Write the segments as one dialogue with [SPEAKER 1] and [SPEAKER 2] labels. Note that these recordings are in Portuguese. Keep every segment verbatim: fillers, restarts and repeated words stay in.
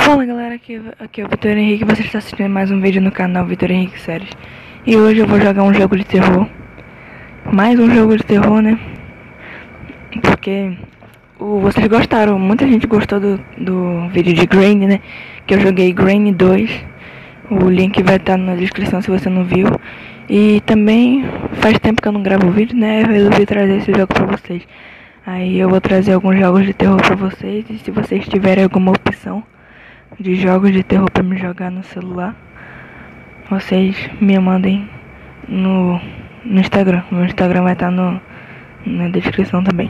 [SPEAKER 1] Fala galera, aqui, aqui é o Vitor Henrique, você está assistindo mais um vídeo no canal Vitor Henrique Séries. E hoje eu vou jogar um jogo de terror. Mais um jogo de terror, né? Porque o, vocês gostaram, muita gente gostou do, do vídeo de Grain, né? Que eu joguei Grain dois. O link vai estar na descrição se você não viu. E também faz tempo que eu não gravo vídeo, né? Eu resolvi trazer esse jogo pra vocês. Aí eu vou trazer alguns jogos de terror pra vocês. E se vocês tiverem alguma opção de jogos de terror pra me jogar no celular, vocês me mandem no, no Instagram. Meu Instagram vai estar no, na descrição também.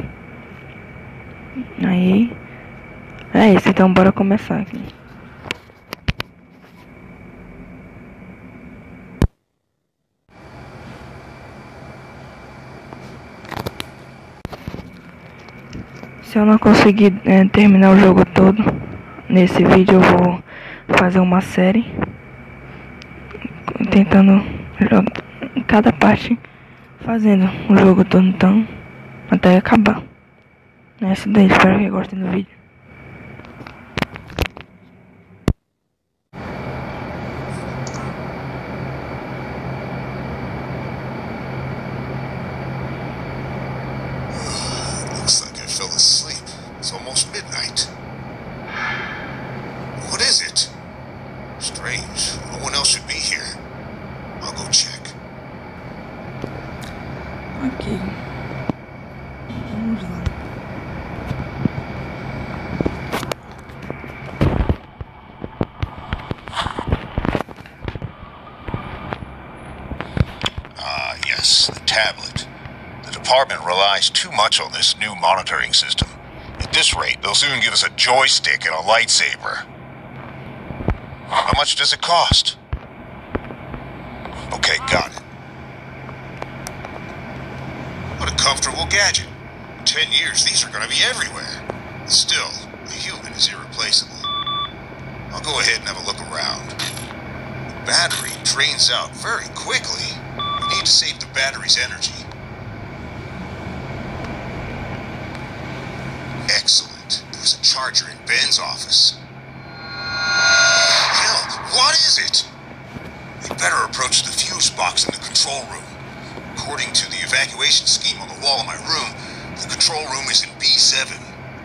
[SPEAKER 1] Aí é isso, então bora começar aqui. Se eu não conseguir é, terminar o jogo todo nesse vídeo, eu vou fazer uma série tentando jogar cada parte, fazendo o jogo todo, então até acabar. É isso daí, espero que gostem do vídeo.
[SPEAKER 2] Looks like I fell asleep. It's almost midnight. What is it? Strange. No one else should be here. I'll go check.
[SPEAKER 1] Ok. Vamos lá.
[SPEAKER 2] Ah, yes, the tablet. The department relies too much on this new monitoring system. At this rate, they'll soon give us a joystick and a lightsaber. How much does it cost? Okay, got it. What a comfortable gadget. In ten years, these are going to be everywhere. Still, a human is irreplaceable. I'll go ahead and have a look around. The battery drains out very quickly. We need to save the battery's energy. Excellent. There's a charger in Ben's office. Hell, what is it? We better approach the fuse box in the control room. According to the evacuation scheme on the wall of my room, the control room is in B seven.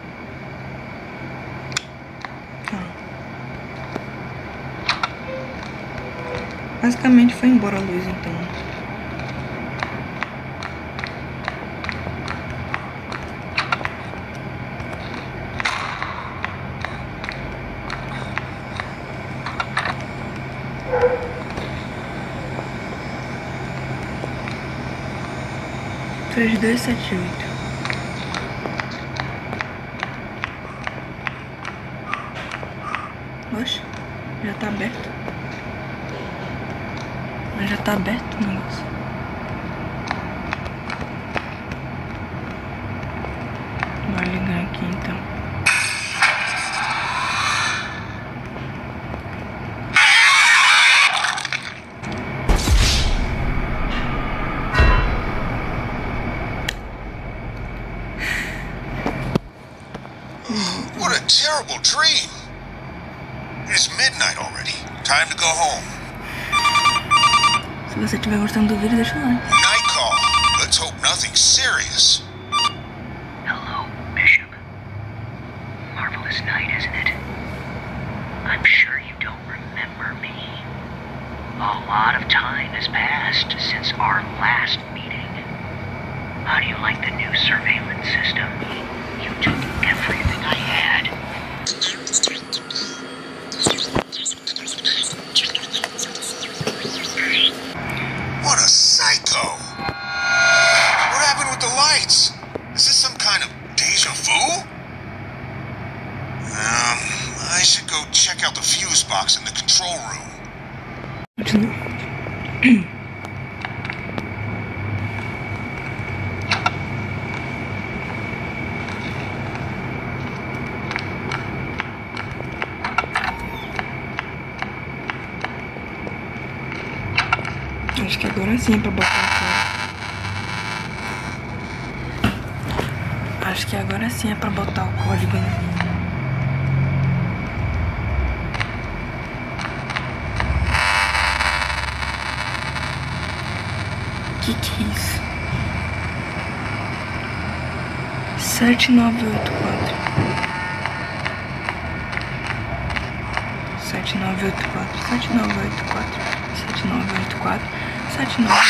[SPEAKER 1] Basicamente foi embora a luz, então. três dois sete oito. Oxe, já tá aberto. Mas já tá aberto o negócio. Vou ligar aqui então.
[SPEAKER 2] What a terrible dream! It's midnight already. Time to go home.
[SPEAKER 1] Se você estiver gostando do vídeo, deixa o like.
[SPEAKER 2] Night call. Let's hope nothing serious.
[SPEAKER 3] Hello, Bishop. Marvelous night, isn't it? I'm sure you don't remember me. A lot of time has passed since our last meeting. How do you like the new surveillance system? You took everything I had.
[SPEAKER 2] What a psycho! What happened with the lights? Is this some kind of deja vu? Um, I should go check out the fuse box in the control room.
[SPEAKER 1] Acho que agora sim é pra botar o código. Acho que agora sim é pra botar o código, né? Que que é isso? Sete nove oito quatro. Sete nove oito quatro. Sete nove oito quatro. Sete nove oito quatro. Sete nove.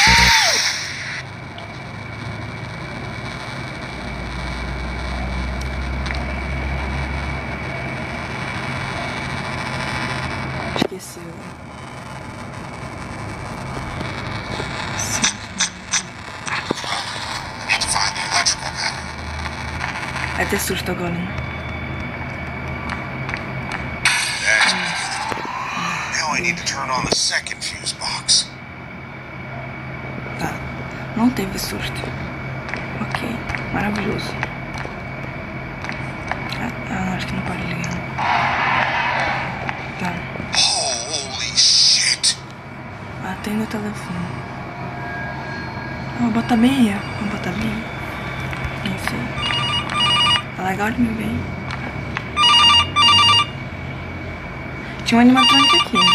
[SPEAKER 1] Esqueceu. Vai ter susto agora, né?
[SPEAKER 2] Now I need to turn on the second fuse box.
[SPEAKER 1] Tá. Não teve susto. Ok. Maravilhoso. Ah, ah, acho que não pode ligar. Tá.
[SPEAKER 2] Holy shit!
[SPEAKER 1] Atenda o telefone. Ah, vou botar meia. Vou botar meia. Não sei. Tá legal de me ver. Tinha um animatrônico aqui, né?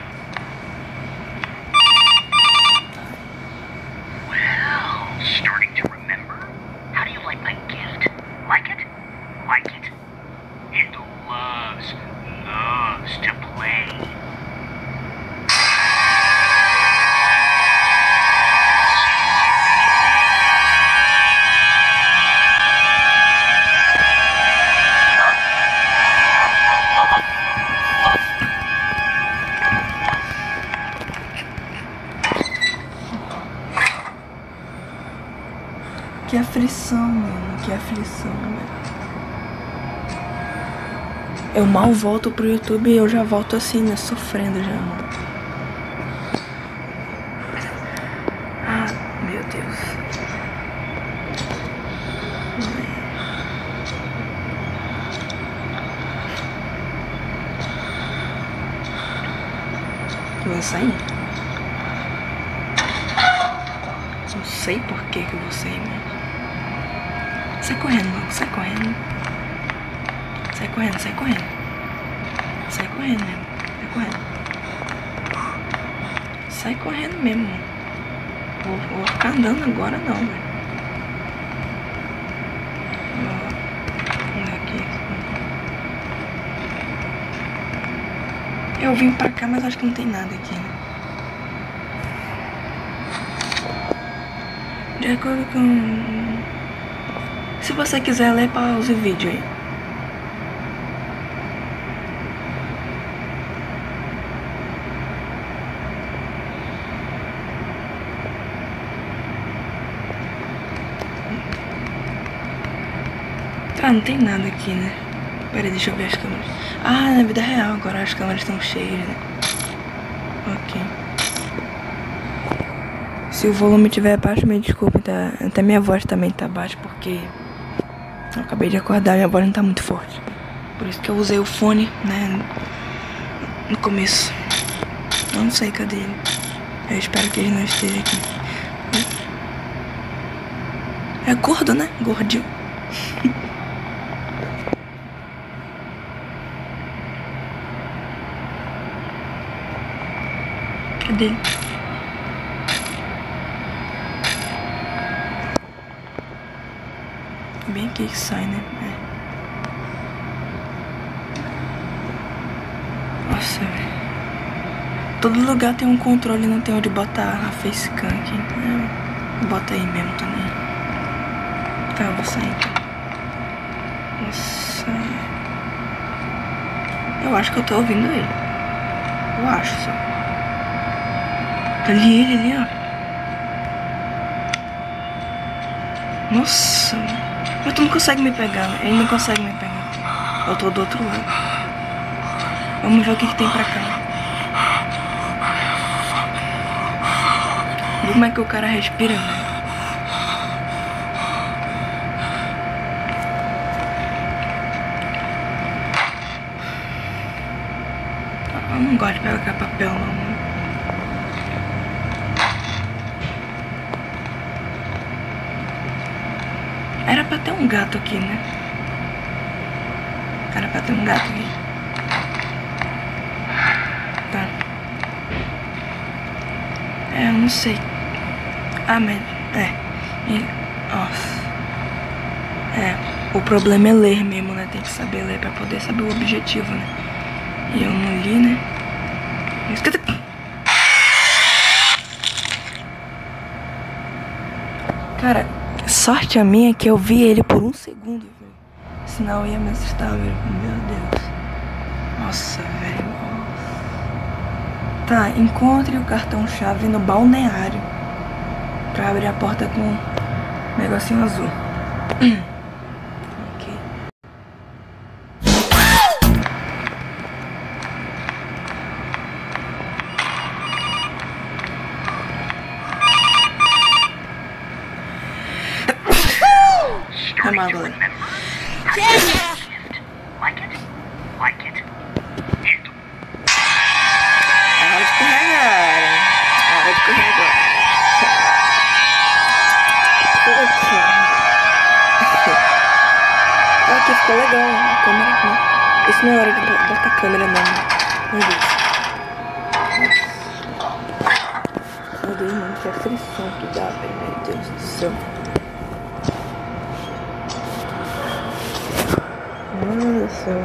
[SPEAKER 3] Well, starting to remember? How do you like my gift? Like it? Like it? It loves, loves to play.
[SPEAKER 1] Que aflição, mano. Que aflição, velho. Eu mal volto pro YouTube e eu já volto assim, né? Sofrendo já, mano. Ah, meu Deus. Eu vou sair? Não sei por que que eu vou sair, mano. Sai correndo, mano. Sai correndo. Sai correndo, sai correndo. Sai correndo mesmo. Sai correndo. Sai correndo mesmo. Vou, vou ficar andando agora não, velho. Vamos aqui. Eu vim pra cá, mas acho que não tem nada aqui, né? De acordo com... Se você quiser ler, pause o vídeo aí. Ah, não tem nada aqui, né? Pera aí, deixa eu ver as câmeras. Ah, na vida real agora as câmeras estão cheias, né? Ok. Se o volume estiver baixo, me desculpe, tá? Até minha voz também tá baixa, porque eu acabei de acordar e minha voz não tá muito forte. Por isso que eu usei o fone, né? No começo. Eu não sei, cadê ele? Eu espero que ele não esteja aqui. É gordo, né? Gordinho. Cadê ele? Bem aqui que sai, né? É. Nossa, velho. Todo lugar tem um controle, não tem onde botar a facecam aqui. É. Bota aí mesmo também. Tá, eu vou sair aqui. Nossa. Eu acho que eu tô ouvindo ele. Eu acho só. Ali ele ali, ó. Nossa. Mas tu não consegue me pegar, né? Ele não consegue me pegar. Eu tô do outro lado. Vamos ver o que, que tem pra cá. Vê como é que o cara respira, velho. Eu não gosto de pegar papel, não, mano. Era pra ter um gato aqui, né? Era pra ter um gato aqui. Tá. É, eu não sei. Ah, mas... É. E, nossa. É. O problema é ler mesmo, né? Tem que saber ler pra poder saber o objetivo, né? E eu não li, né? Escuta... Cara, sorte a minha é que eu vi ele por um segundo, velho. Senão eu ia me assustar, velho. Meu Deus. Nossa, velho. Nossa. Tá, encontre o cartão-chave no balneário pra abrir a porta com um negocinho azul. Ok. Tá mal, galera.
[SPEAKER 3] Like it? Like it? Hit.
[SPEAKER 1] É hora de correr agora. É hora de correr agora. Aqui ficou legal a câmera, né? Isso não é hora de botar a câmera, não. Meu Deus. Meu Deus, mano, que aflição que dá, velho. Meu Deus do céu. Meu Deus do céu.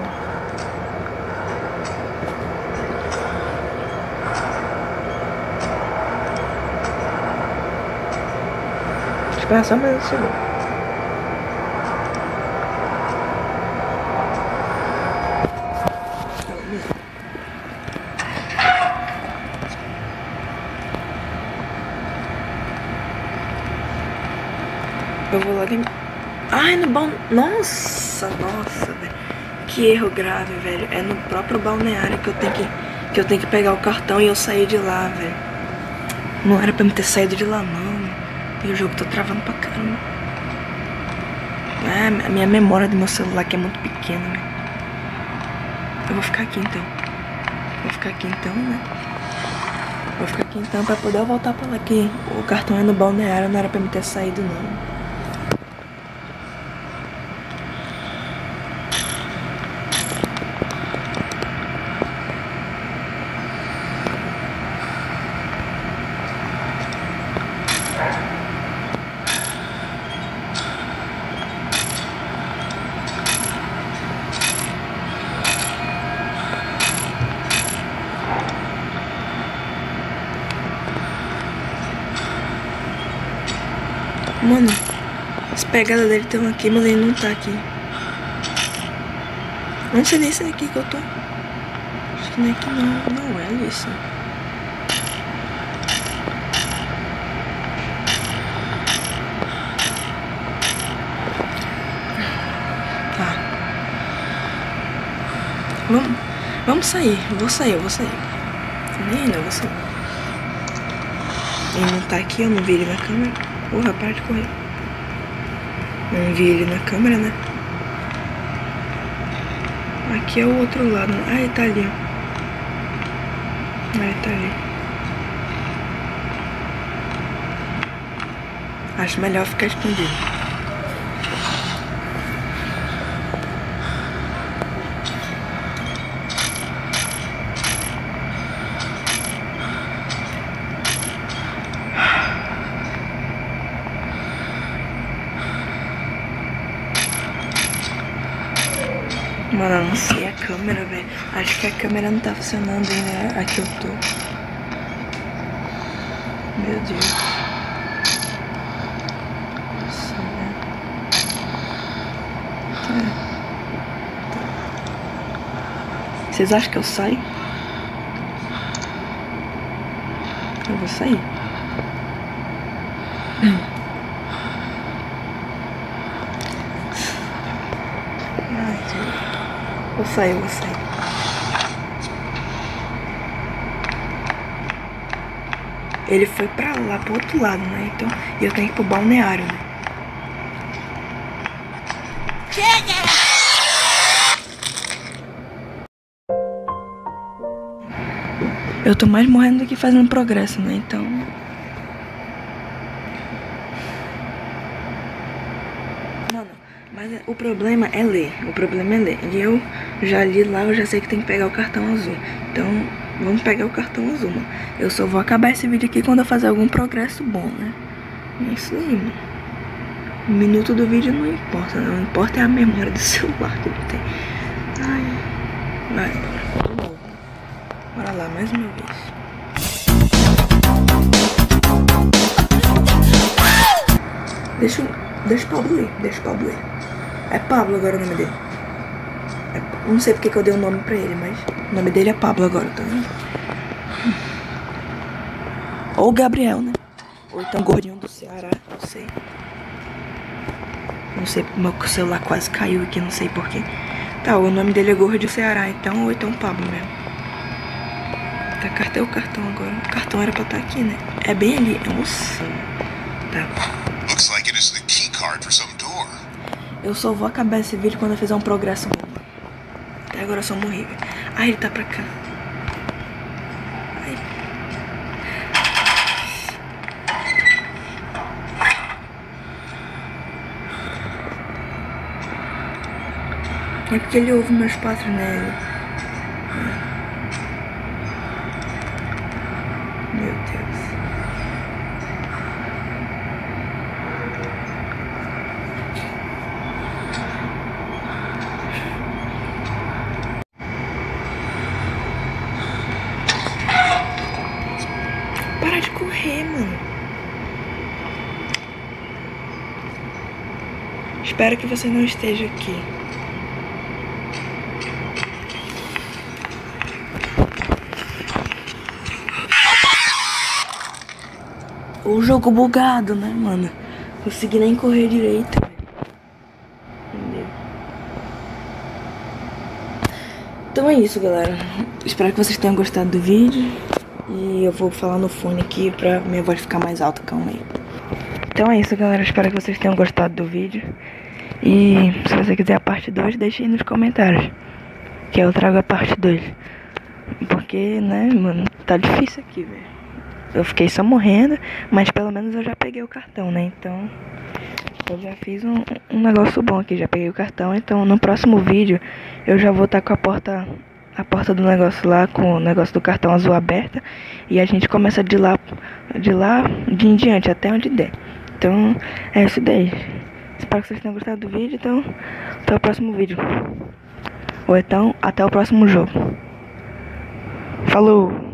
[SPEAKER 1] Espera só mais um segundo. Eu vou lá dentro. Ai, no balneário. Nossa, nossa, velho. Que erro grave, velho. É no próprio balneário que eu tenho que, que eu tenho que pegar o cartão e eu sair de lá, velho. Não era pra me ter saído de lá, não. E o jogo tá travando pra caramba. É, a minha memória do meu celular que é muito pequena, né? Eu vou ficar aqui então. Vou ficar aqui então, né? Vou ficar aqui então pra poder voltar pra lá. Que o cartão é no balneário, não era pra me ter saído, não. Mano, as pegadas dele estão aqui, mas ele não tá aqui. Não sei nem se é aqui que eu tô. Acho que não é aqui não, não é isso. Tá. Vamos, vamos sair, eu vou sair, eu vou sair. Nem não, eu vou sair. Ele não tá aqui, eu não vi ele na câmera. Porra, para de correr. Não vi ele na câmera, né? Aqui é o outro lado. Ah, ele tá ali, ó. Ah, ele tá ali. Acho melhor ficar escondido. Mano, eu não sei a câmera, velho. Acho que a câmera não tá funcionando ainda. Aqui eu tô. Meu Deus. Nossa, né? Tá. Tá. Vocês acham que eu saio? Eu vou sair. Ai, Deus. Vou sair, vou sair. Ele foi pra lá, pro outro lado, né? Então, eu tenho que ir pro balneário, né? Eu tô mais morrendo do que fazendo progresso, né? Então... Mano, mas o problema é ler. O problema é ler. E eu já li lá, eu já sei que tem que pegar o cartão azul. Então, vamos pegar o cartão azul, mano. Eu só vou acabar esse vídeo aqui quando eu fazer algum progresso bom, né? É isso aí, mano. O minuto do vídeo não importa, não importa é a memória do celular que ele tem. Ai, vai, bora, de novo. Bora lá, mais uma vez. Deixa, deixa o Pablo ir, deixa o Pablo ir. É Pablo agora o nome dele. É, não sei porque que eu dei um nome pra ele, mas o nome dele é Pablo agora, tá vendo? Ou Gabriel, né? Ou então Gordinho do Ceará, não sei. Não sei, meu celular quase caiu aqui, não sei porquê. Tá, o nome dele é Gordinho do Ceará, então, ou então Pablo mesmo. Tá, cartão o cartão agora. O cartão era pra estar aqui, né? É bem ali, é moço. Tá.
[SPEAKER 2] Looks like it is the key card for some door.
[SPEAKER 1] Eu só vou acabar esse vídeo quando eu fizer um progresso bom. Até agora eu só morri, velho. Ah, ele tá pra cá. Ai. É porque ele ouve meus passos, né? Meu Deus. Para de correr, mano. Espero que você não esteja aqui. O jogo bugado, né, mano? Consegui nem correr direito. Entendeu? Então é isso, galera. Espero que vocês tenham gostado do vídeo. E eu vou falar no fone aqui pra minha voz ficar mais alta, calma aí. Então é isso, galera. Espero que vocês tenham gostado do vídeo. E se você quiser a parte dois, deixe aí nos comentários, que eu trago a parte dois. Porque, né, mano, tá difícil aqui, velho. Eu fiquei só morrendo, mas pelo menos eu já peguei o cartão, né? Então, eu já fiz um, um negócio bom aqui, já peguei o cartão. Então, no próximo vídeo, eu já vou estar com a porta, a porta do negócio lá, com o negócio do cartão azul aberta. E a gente começa de lá, de lá de em diante, até onde der. Então, é isso daí. Espero que vocês tenham gostado do vídeo, então, até o próximo vídeo. Ou então, até o próximo jogo. Falou!